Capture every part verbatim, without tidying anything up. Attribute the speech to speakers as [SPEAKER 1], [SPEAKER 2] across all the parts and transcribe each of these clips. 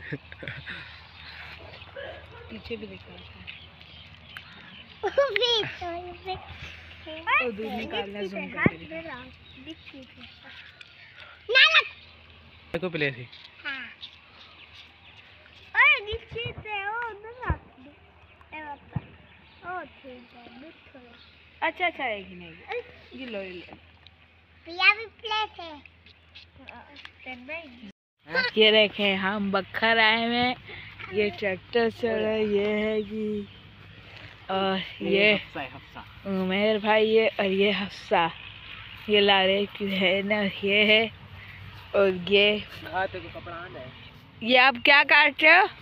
[SPEAKER 1] पीछे भी दिखा
[SPEAKER 2] तो दूध निकालना जूम करके
[SPEAKER 1] को प्ले थी।
[SPEAKER 2] हां ओए नीचे से ओ ना ए बात ओ ठीक है बिल्कुल
[SPEAKER 1] अच्छा अच्छा है कि नहीं ये लो ये
[SPEAKER 2] पिया भी प्ले थे टेन भाई।
[SPEAKER 1] ये देखें हम बखर आए में ये ट्रैक्टर चल रहा है। ये है कि और ये उमेर भाई है और ये हफ्सा ये लारे की है ना ये है और ये ये आप क्या काट रहे हो?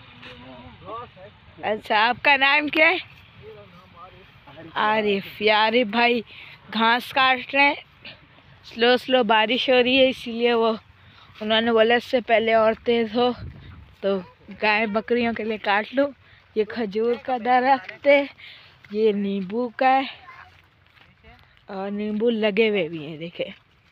[SPEAKER 1] अच्छा आपका नाम क्या है? आरिफ। आरिफ भाई घास काट रहे हैं। स्लो स्लो बारिश हो रही है इसीलिए वो उन्होंने बोला इससे पहले और तेज हो तो गाय बकरियों के लिए काट लो। ये खजूर का दरख्त है, ये नींबू का है और नींबू लगे हुए भी हैं। देखे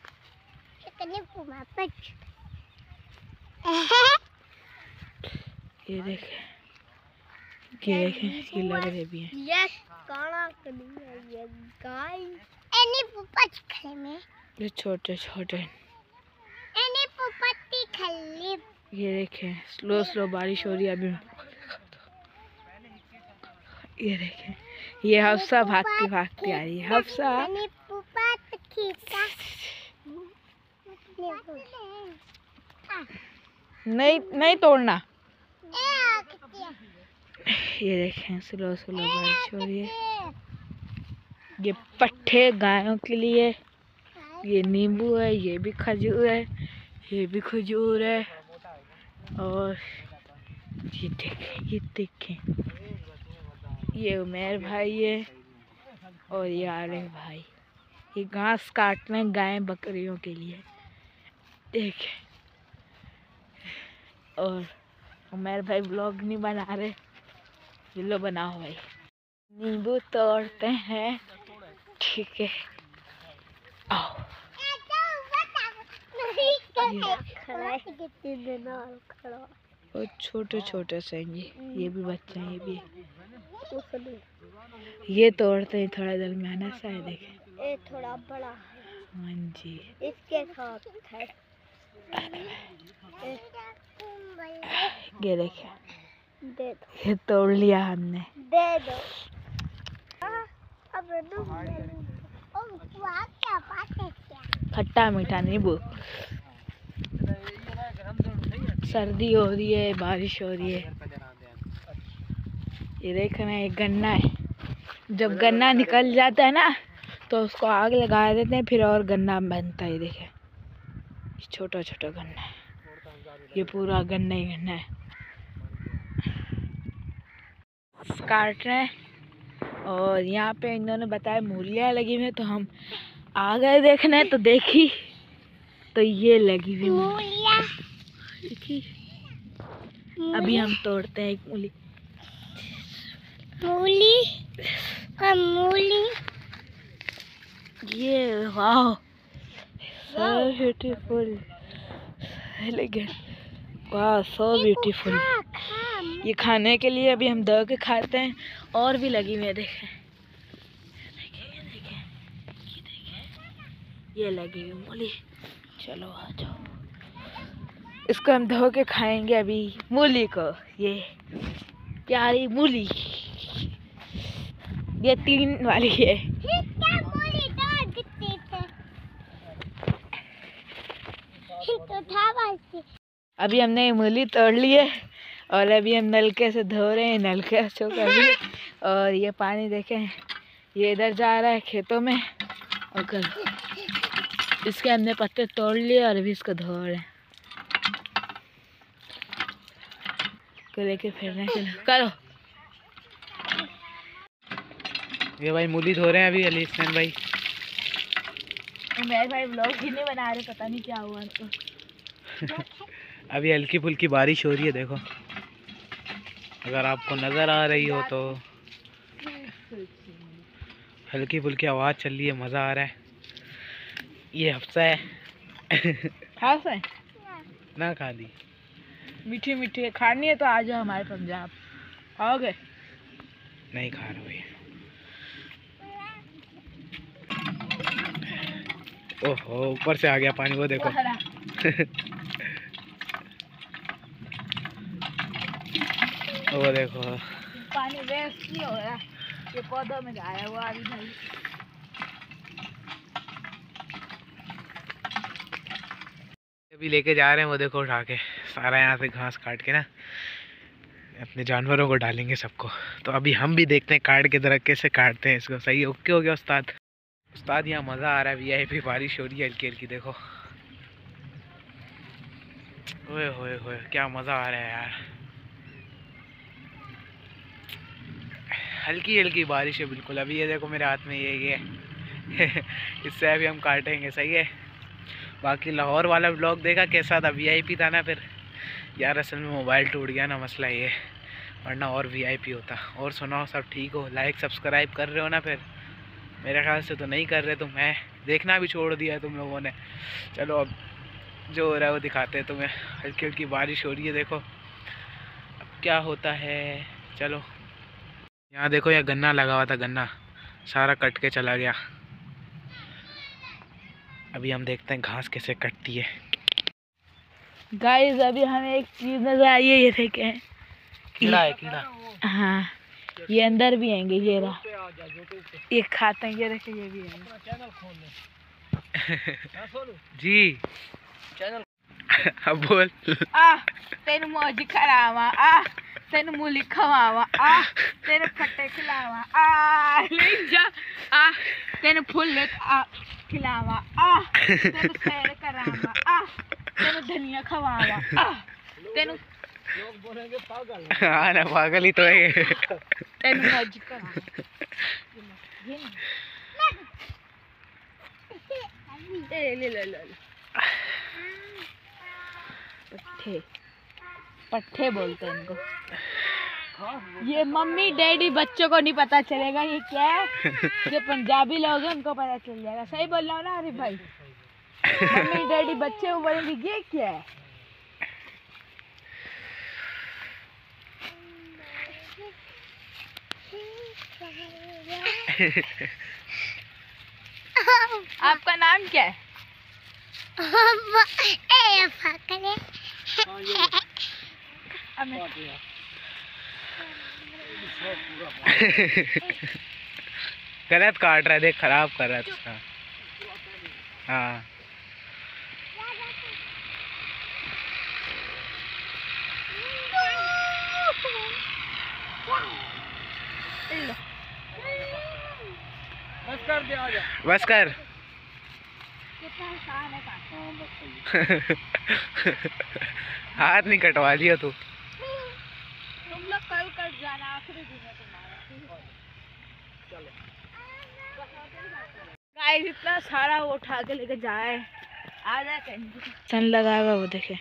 [SPEAKER 1] ये देखे ये देखे ये लग रहे भी हैं।
[SPEAKER 2] ये काला कनी ये गाय एनी पुपच खले में
[SPEAKER 1] ये छोटे छोटे
[SPEAKER 2] एनी पुपत्ती खली।
[SPEAKER 1] ये देखे स्लो स्लो बारिश हो रही है अभी। ये देखे ये हफ्सा भागती भागती आ रही है। हफ्सा नहीं नहीं तोड़ना। ये देखें स्लो स्लो बारिश हो रही है। ये पट्ठे गायों के लिए, ये नींबू है, ये भी खजूर है, ये भी खजूर है और ये देखें ये देखें ये उमेर भाई है और ये आरिफ भाई। ये घास काटने गाय बकरियों के लिए देखें। और उमेर भाई ब्लॉग नहीं बना रहे, ये लो बनाओ भाई। नींबू तोड़ते हैं ठीक है आओ। और छोटे छोटे से ये ये भी बच्चे हैं। ये भी ये तोड़ते हैं थोड़ा दरमियाना सा है। देखें
[SPEAKER 2] ये थोड़ा बड़ा है।
[SPEAKER 1] हाँ जी
[SPEAKER 2] इसके साथ है
[SPEAKER 1] ये देखें
[SPEAKER 2] दे दो।
[SPEAKER 1] ये तोड़ लिया हमने।
[SPEAKER 2] दे दो अब दो। ओ आप क्या बात है क्या?
[SPEAKER 1] खट्टा मीठा नींबू। सर्दी हो रही है, बारिश हो रही है। ये देखना एक गन्ना है। जब गन्ना निकल जाता है ना तो उसको आग लगा देते हैं फिर और गन्ना बनता है। देखे छोटा छोटा गन्ना है, ये पूरा गन्ना ही गन्ना है। काट रहे हैं और यहाँ पे इन्होंने बताया मूलियाँ लगी हुई है तो हम आ गए देखने। तो देखी तो ये लगी हुई मूलियाँ देखी। अभी हम तोड़ते हैं एक मूली।
[SPEAKER 2] मूली हम मूली
[SPEAKER 1] ये वाह सो ब्यूटीफुल लेकिन वाह सो ब्यूटीफुल। ये खाने के लिए अभी हम दो के खाते हैं। और भी लगी हुई है देखें ये देखें ये देखें ये लगी हुई मूली। चलो आ जाओ इसको हम धो के खाएंगे अभी मूली को। ये प्यारी मूली ये तीन वाली है। अभी हमने मूली तोड़ ली है और अभी हम नलके से धो रहे हैं। नलके से अभी और ये पानी देखें ये इधर जा रहा है खेतों में और कर इसके हमने पत्ते तोड़ लिए और अभी इसको धो रहे हैं। लेके फिरने के लिए करो।
[SPEAKER 3] ये भाई मूली धो रहे हैं अभी अली हसन भाई।
[SPEAKER 1] मेरे भाई व्लॉग ही नहीं बना रहे, पता नहीं क्या हुआ तो।
[SPEAKER 3] अभी हल्की फुल्की बारिश हो रही है देखो, अगर आपको नज़र आ रही हो तो। हल्की फुल्की आवाज़ चल रही है, मज़ा आ रहा है। ये हफ्सा है
[SPEAKER 1] हाँ सर
[SPEAKER 3] ना खाली
[SPEAKER 1] मीठी मीठी खानी है तो आ जाओ हमारे पंजाब। आओगे?
[SPEAKER 3] नहीं खा रहा भैया। ओहो ऊपर से आ गया पानी, वो देखो। वो देखो
[SPEAKER 1] पानी वेस्ट नहीं हो रहा, ये पौधों में आया हुआ अभी नहीं।
[SPEAKER 3] अभी लेके जा रहे हैं, वो देखो उठा के सारा यहाँ से घास काट के ना अपने जानवरों को डालेंगे सबको। तो अभी हम भी देखते हैं काट के जरा कैसे काटते हैं इसको। सही ओके हो गया उस्ताद? उस्ताद यहाँ मज़ा आ रहा है। वीआईपी बारिश हो रही है हल्की हल्की, देखो। ओए होए होए क्या मज़ा आ रहा है यार। हल्की हल्की बारिश है बिल्कुल। अभी ये देखो मेरे हाथ में ये ये इससे अभी हम काटेंगे। सही है। बाकी लाहौर वाला ब्लॉग देखा कैसा था? वीआईपी था ना। फिर यार असल में मोबाइल टूट गया ना, मसला ये, वरना और वीआईपी होता। और सुनाओ सब ठीक हो? लाइक सब्सक्राइब कर रहे हो ना? फिर मेरे ख्याल से तो नहीं कर रहे तुम। है देखना भी छोड़ दिया तुम लोगों ने। चलो अब जो हो रहा है वो दिखाते हैं तुम्हें। हल्की हल्की बारिश हो रही है, देखो अब क्या होता है। चलो यहाँ देखो, यह गन्ना लगा हुआ था, गन्ना सारा कट के चला गया। अभी हम देखते हैं घास कैसे कटती है।
[SPEAKER 1] गाइस अभी हमें एक चीज नजर आई है, ये देखें।
[SPEAKER 3] कीड़ा है, कीड़ा।
[SPEAKER 1] हाँ ये अंदर भी आएंगे, ये रहा, ये खाते हैं। ये देखें ये भी है।
[SPEAKER 3] जी चैनल अब बोल।
[SPEAKER 1] आ तेन मौज करावा, आ तेन मूली खवावा, आ तेन फट्टे खिलावा, आ ले जा, आ तेन फुल आ खिलावा, आ तेन सैर करावा, आ तेन धनिया खवावा, आ तेन
[SPEAKER 3] लोग बोलेंगे पागल। हाँ ना, पागल ही तो है।
[SPEAKER 1] तेन मौज करावा। ये ले ले ले पट्ठे, पट्ठे बोलते हैं इनको। ये मम्मी डैडी बच्चों को नहीं पता चलेगा ये क्या है। जो पंजाबी लोग हैं उनको पता चल जाएगा। सही बोल रहा हूँ ना आरिफ भाई? मम्मी डैडी बच्चे को बोलेंगे ये क्या है। आपका नाम क्या है?
[SPEAKER 3] गलत काट रहा है, देख खराब कर रहा है उसका। हाँ बस कर दे, आजा बस कर। हाथ नहीं कटवा लिया तू।
[SPEAKER 1] तुम लोग कल कट जाना, आखिरी दिन है तुम्हारा। गाइस इतना सारा वो उठा के लेके जाए, आ जाए। सन लगा हुआ वो देखे,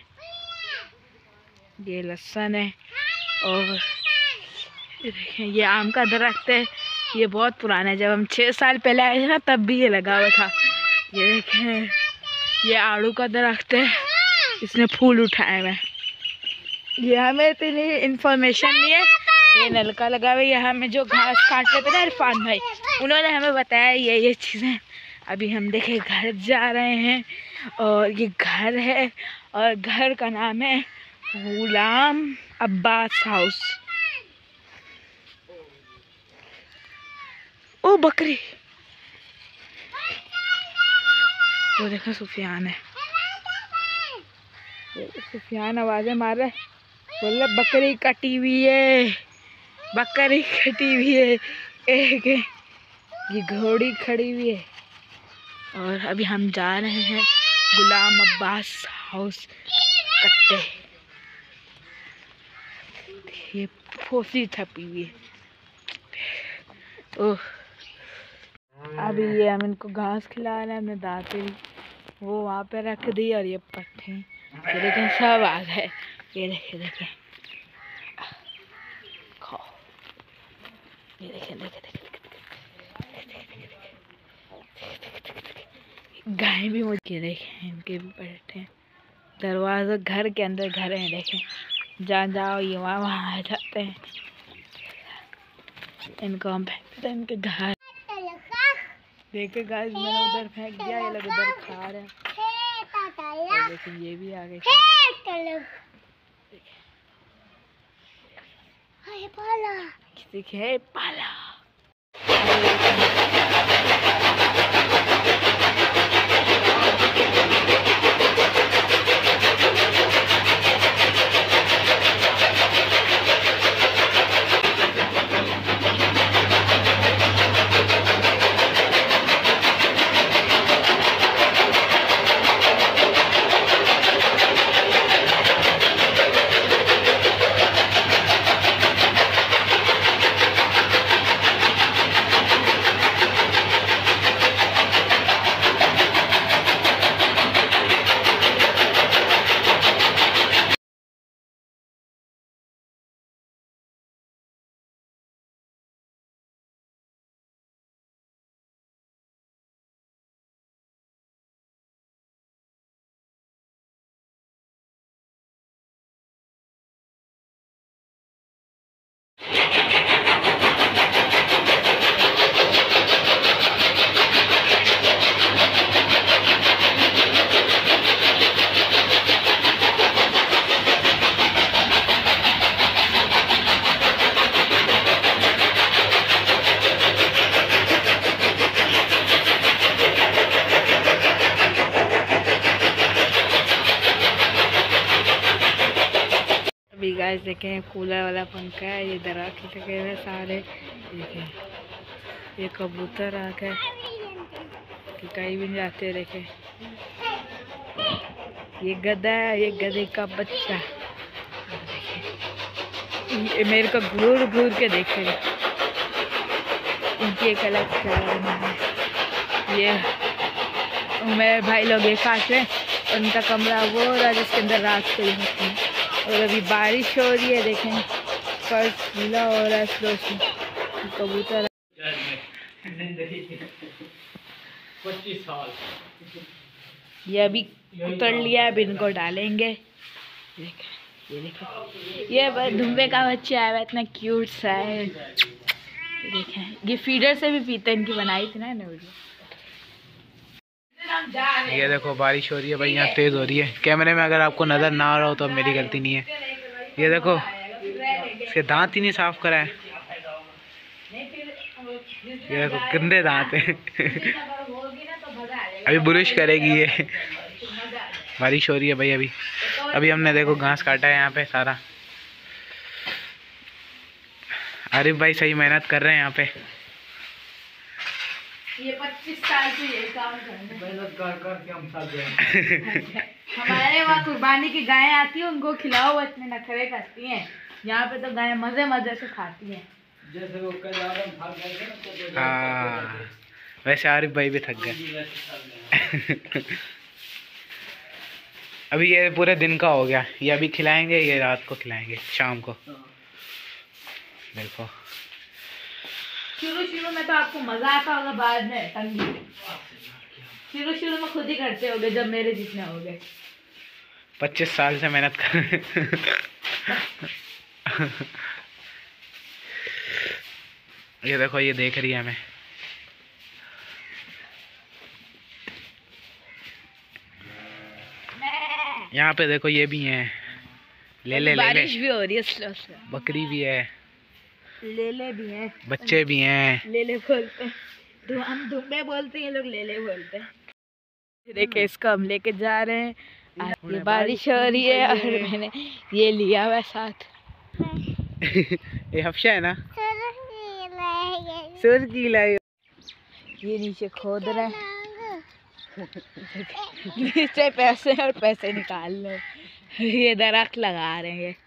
[SPEAKER 1] ये लहसुन है। और ये देखें ये आम का दरख्त है, ये बहुत पुराना है। जब हम छः साल पहले आए थे ना तब भी ये लगा हुआ था। ये देखें ये आड़ू का दरख्त है, इसने फूल उठाए हुए। ये हमें इतनी इंफॉर्मेशन नहीं है। ये नलका लगा हुआ है, यहाँ में जो घास काट लेते ना इरफान भाई, उन्होंने हमें बताया ये ये चीज़ें। अभी हम देखे घर जा रहे हैं, और ये घर है, और घर का नाम है गुलाम अब्बास हाउस। ओ बकरी, वो देखो सुफियान है। सुफियान आवाज़ें मार रहा है, बोल रहा बकरी कटी हुई है, बकरी कटी हुई है। एक ये घोड़ी खड़ी हुई है। और अभी हम जा रहे हैं गुलाम अब्बास हाउस कट्टे। ये फोसी थपी हुई है। ओह अभी ये हम इनको घास खिला रहे हैं, हमने दाते वो वहाँ पे रख दी। और ये पट्टे ये देखें सब आ गए। ये देखें देखें खाओ, ये देखें देखें देखें गाय भी मुझे देखें, इनके भी पट्टे। दरवाजा घर के अंदर घर है, देखें जहाँ जाओ ये वहाँ वहाँ आ जाते हैं। इनको हम फेंकते हैं इनके घर। देखे गाइस मैंने उधर फेंक दिया, ये लोग उधर खा रहे हैं। और लेकिन ये भी आ गए। देखिए पाला। अभी गाइस देखें कूलर वाला पंखा है, ये दरख्त लगे हुए सारे। देखें ये कबूतर आ गए कि कहीं भी नहीं जाते। देखें ये गधा है, ये गधे का बच्चा। ये मेरे को घूर घूर के देखे। इनकी एक अलग है। ये मेरे भाई लोग एक साथ हैं, उनका कमरा वो रहा जिसके अंदर रात को ही होती है। और अभी बारिश हो रही है, देखें फर्श गीला हो रहा है स्लो से। कबूतर
[SPEAKER 3] पच्चीस साल
[SPEAKER 1] ये अभी उतर लिया, अब इनको डालेंगे। देखें ये देखें ये धुम्बे का बच्चा है, इतना क्यूट सा है। देखें ये फीडर से भी पीते, इनकी बनाई थी ना वीडियो।
[SPEAKER 3] ये देखो बारिश हो रही है भाई, यहाँ तेज़ हो रही है। कैमरे में अगर आपको नज़र ना आ रहा हो तो मेरी गलती नहीं है। ये देखो इसके दांत ही नहीं साफ करा है। ये देखो गंदे दांत हैं। अभी ब्रश करेगी ये। बारिश हो रही है भाई। अभी अभी हमने देखो घास काटा है यहाँ पे सारा। आरिफ भाई सही मेहनत कर रहे हैं यहाँ पे।
[SPEAKER 1] ये पच्चीस साल से ये काम कर रहे हैं। हमारे वहाँ कुर्बानी की गायें आती हैं, उनको खिलाओ, वो इतने नखरे करती हैं। यहाँ पे तो गायें मजे मजे से खाती हैं। जैसे वो
[SPEAKER 3] हाँ वैसे आरिफ भाई भी थक गए। अभी ये पूरे दिन का हो गया। ये अभी खिलाएंगे, ये रात को खिलाएंगे, शाम को। देखो
[SPEAKER 1] शुरू शुरू में तो आपको मजा आता होगा, बाद में तंगी। शुरू शुरू में खुद ही करते होगे जब मेरे जितने हो गए।
[SPEAKER 3] पच्चीस साल से मेहनत कर। ये देखो ये देख रही है हमें। यहाँ पे देखो ये भी हैं, ले ले ले
[SPEAKER 1] बारिश भी हो रही है स्लो स्लो।
[SPEAKER 3] बकरी भी है,
[SPEAKER 1] ले ले भी हैं,
[SPEAKER 3] बच्चे भी हैं।
[SPEAKER 1] ले ले बोलते हैं, हम धुम्बे बोलते हैं, ये लोग ले ले बोलते हैं। देखिए इसको हम लेके जा रहे हैं। आज ये बारिश हो रही है और मैंने ये लिया हुआ साथ।
[SPEAKER 3] ये हफ्शा है ना, सुर की लाई।
[SPEAKER 1] ये नीचे खोद रहे हैं, नीचे पैसे और पैसे निकाल लो। ये दरख्त लगा रहे हैं।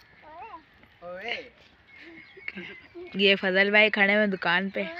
[SPEAKER 1] ये फजल भाई खड़े हुए दुकान पे।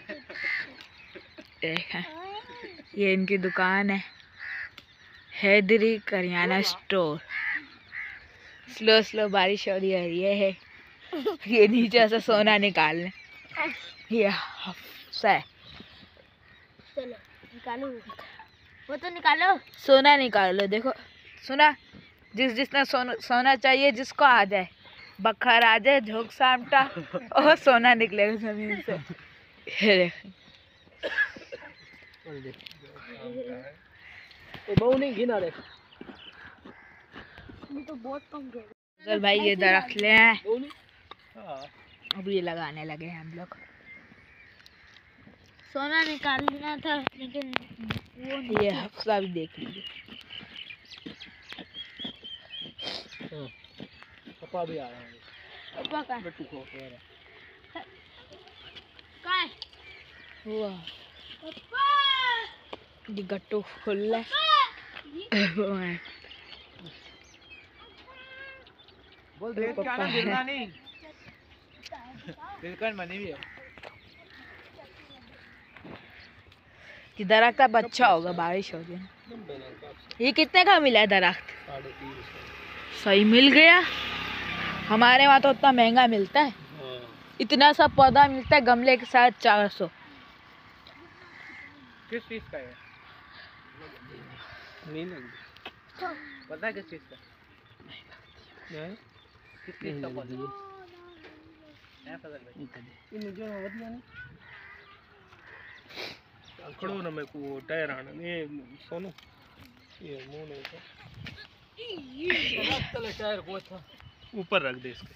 [SPEAKER 1] देखें ये इनकी दुकान है, हैदरी करियाना स्टोर। स्लो स्लो बारिश हो रही है। ये है, ये नीचे से सोना निकालने। ये है,
[SPEAKER 2] चलो निकालो, वो तो निकालो,
[SPEAKER 1] सोना निकाल लो। देखो सोना, जिस जिसने सोना सोना चाहिए जिसको आ जाए। बखर आ जाए झोंक सामटा और सोना निकलेगा जमीन से। ये देख
[SPEAKER 3] बहु नहीं घिना रे
[SPEAKER 2] तो बहुत कम गए।
[SPEAKER 1] चल भाई ये दरख्त ले हैं,
[SPEAKER 3] हाँ
[SPEAKER 1] अब ये लगाने लगे हैं हम लोग।
[SPEAKER 2] सोना निकालना था लेकिन वो
[SPEAKER 1] ये हफ्सा भी देख लीजिए।
[SPEAKER 3] पापा भी आ रहे हैं।
[SPEAKER 2] पापा का
[SPEAKER 3] बेटू को
[SPEAKER 2] का है?
[SPEAKER 1] वाह
[SPEAKER 2] पापा
[SPEAKER 1] ये गट्टू खुल है।
[SPEAKER 3] बोल देख क्या ना गिरना नहीं बिल्कुल मनी भी है।
[SPEAKER 1] ये दरख्त अब अच्छा होगा, बारिश हो गई। ये कितने का मिला है दरख्त? सही मिल गया। हमारे वहाँ तो उतना महंगा मिलता है। इतना सा पौधा मिलता है गमले के साथ चार सौ।
[SPEAKER 3] किस चीज का है? नहीं लगी पता है किस चीज का? नहीं किस चीज का पौधा है? फजल भाई ये मुझे वधिया नहीं खड़ो ना मैं को टायर आना ये सोनू ये मुंह नहीं था तले टायर को था ऊपर रख दे इसके।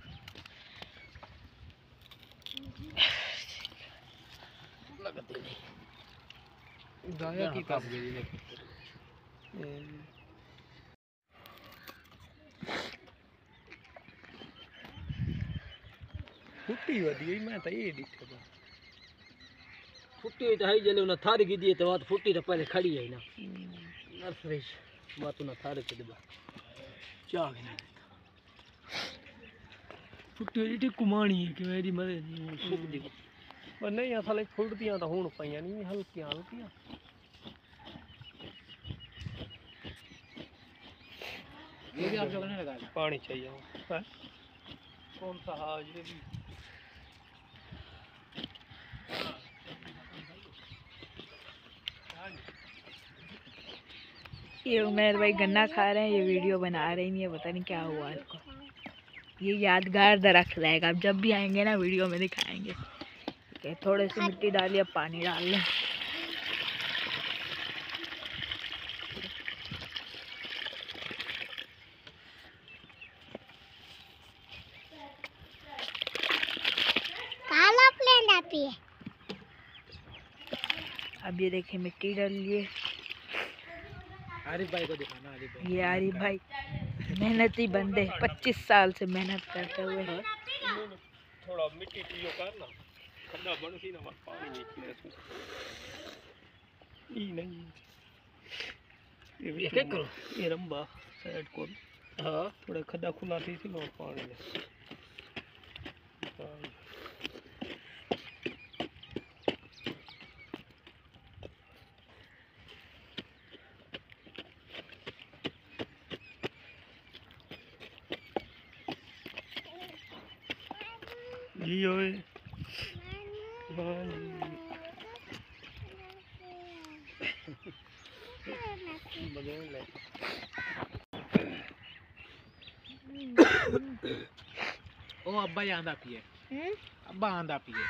[SPEAKER 3] लगती नहीं दाया की कब गई ने फुट्टी वधी मैं तो ये दिखे तो
[SPEAKER 4] फुट्टी तो है जले उन्हें थार की दिए तो बात फुट्टी तो पहले खड़ी है ना नर्सरी बात उन्हें थार के दिबा क्या गया फुट्टी वाली कुमानी है कि मेरी मदद सुख दी पर नहीं असल फुटदियां तो हुण पईयां नहीं हल्कियां हल्कियां
[SPEAKER 3] ये भी आप लोगों ने लगा
[SPEAKER 4] पानी चाहिए है कौन सा हाँ ये भी
[SPEAKER 1] ये उमेर भाई गन्ना खा रहे हैं, ये वीडियो बना रहे नहीं है, पता नहीं क्या हुआ इसको। ये यादगार दरख्त रहेगा, अब जब भी आएंगे ना वीडियो में दिखाएंगे। ठीक है, थोड़े सी मिट्टी डालिए, अब पानी डाल लें।
[SPEAKER 2] काला प्लेन आती है।
[SPEAKER 1] अब ये देखिए मिट्टी डालिए।
[SPEAKER 3] आरिफ भाई को दिखाना आरिफ भाई
[SPEAKER 1] ये आरिफ भाई मेहनती बंदे, पच्चीस साल से मेहनत करते हुए।
[SPEAKER 4] थोड़ा मिट्टी पियो करना खड्डा बन सी ना पानी निकले इसमें ई नहीं ये क्या करो ये रंबा साइड को हाँ थोड़ा खड्डा खुला थी थी ना पानी में जी ओए
[SPEAKER 3] ओ अब्बा आंदा पिए अब्बा आंदा पिए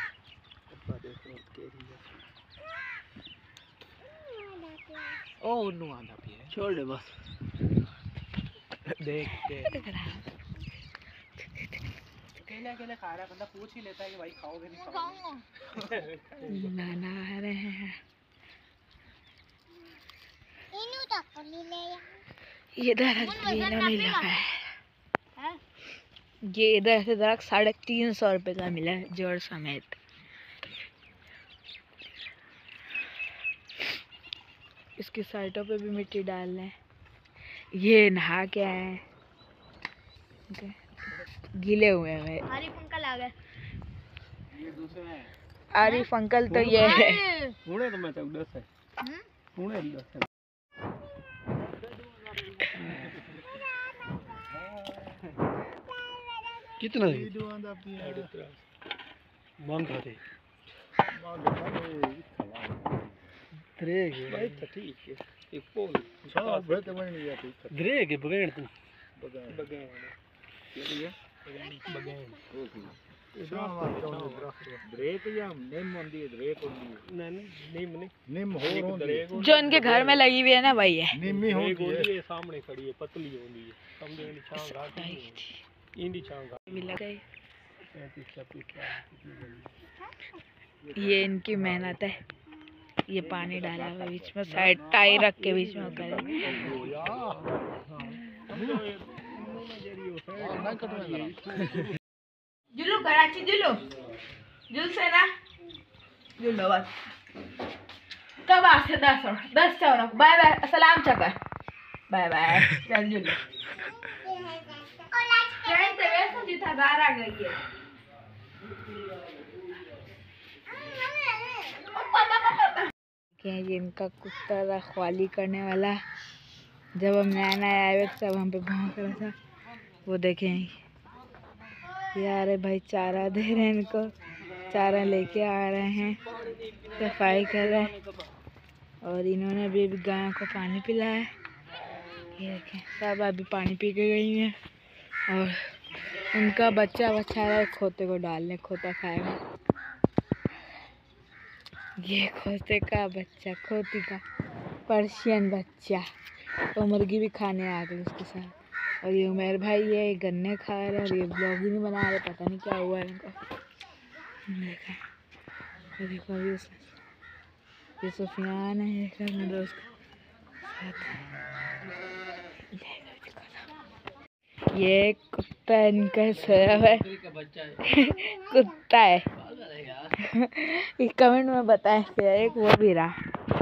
[SPEAKER 3] ओ उन्नू आंदा पिए
[SPEAKER 4] छोड़ दे बस
[SPEAKER 3] देख के अकेले अकेले खा रहा बंदा पूछ ही लेता है कि भाई खाओगे नहीं खाओगे।
[SPEAKER 1] नाना आ रहे हैं।
[SPEAKER 2] इनु तो खोली ले
[SPEAKER 1] ये दरख्त भी इन्होंने लगाया है। ये इधर से दरख्त साढ़े तीन सौ रुपये का मिला है जड़ समेत। इसकी साइडों पे भी मिट्टी डाल रहे हैं। ये नहा के आए हैं, गीले हुए हैं।
[SPEAKER 2] आरिफ अंकल आ गए।
[SPEAKER 3] ये दूसरे हैं
[SPEAKER 1] आरिफ अंकल तो ये है।
[SPEAKER 4] हुणे तो मैं तो दस है हुणे दस है कितना है बंद करे द्रेग भाई तो ठीक है एक पोल छा बड़े तो बन गया ठीक द्रेग बगैर तू बगैर बगैर ये
[SPEAKER 1] जो इनके घर में लगी हुई है ना वही है।
[SPEAKER 4] निम्मी होती है सामने खड़ी है, पतली होती है, समझे नहीं छांव घाटी इंडी छांव
[SPEAKER 1] भी लगाई।
[SPEAKER 4] पैंतीस छब्बीस
[SPEAKER 1] ये इनकी मेहनत है। ये पानी डाला हुआ बीच में, साइड टाई रख के बीच में करे। जुलू कराची जुलू जुल से ना जुलो बस कब आज से दस और दस चौरा बाय बाय सलाम चकर बाय बाय चल जुलो ट्रेन से वैसे जितना गार आ गई है। ये इनका कुत्ता रखवाली करने वाला। जब हम नया नया आए थे तब हम पे भौंक रहा था। वो देखें यार भाई चारा दे रहे हैं इनको, चारा लेके आ रहे हैं, सफाई कर रहे हैं और इन्होंने भी अभी गाय को पानी पिलाया है। ये देखें सब अभी पानी पी के गई हैं और उनका बच्चा बच्चा रहा है खोते को डालने, खोता खाएगा। ये खोते का बच्चा, खोती का पर्शियन बच्चा, तो मुर्गी भी खाने आ गई उसके साथ। और ये उमेर भाई ये गन्ने खा रहे हैं और ये ब्लॉग ही नहीं बना रहे, पता नहीं क्या हुआ है इनको। देखा ये देखो अभी उसने ये सुफियान है, ये देखा मेरे दोस्त का। ये कुत्ता इनका सोया हुआ है कुत्ता है इस कमेंट में बताएं फिर एक वो भी रहा।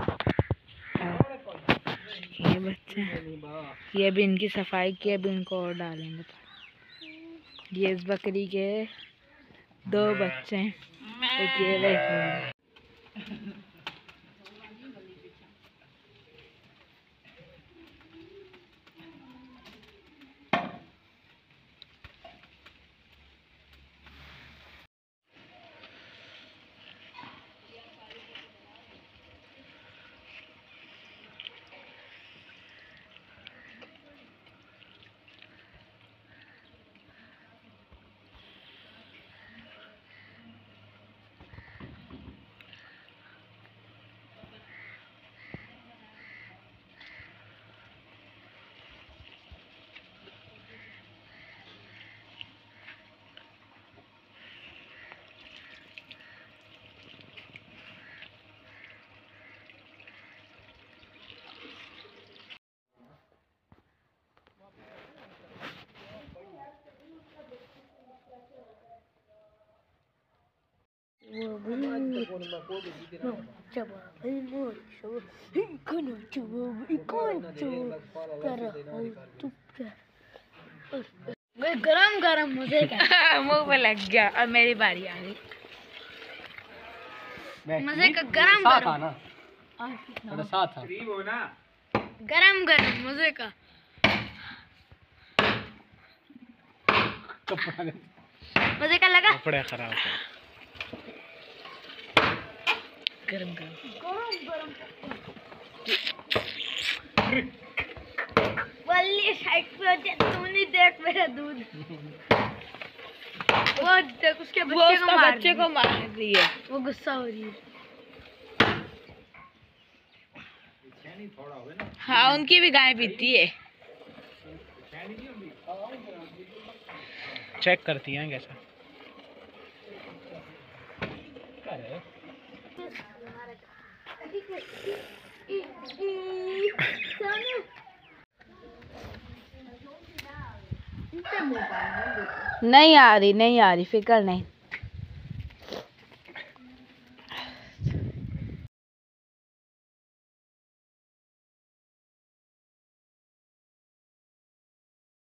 [SPEAKER 1] ये बच्चे ये भी इनकी सफाई की, अभी इनको और डालेंगे। ये इस बकरी के दो बच्चे हैं, एक ये एक गरम गरम मुझे मुंह पे लग गया। अब मेरी बारी आ गई। मजे का गरम गरम गरम गरम मजे का मजे का लगा।
[SPEAKER 3] कपड़े खराब
[SPEAKER 1] गरम गरम वाली साइड पे हो जाए, तुम नहीं देख मेरा दूध वो देख उसके बच्चे वो को मार बच्चे को मार रही है, वो गुस्सा हो रही है। हाँ उनकी भी गाय पीती है।
[SPEAKER 3] चेक करती हैं कैसा।
[SPEAKER 1] नहीं आ रही नहीं आ रही फिक्र नहीं।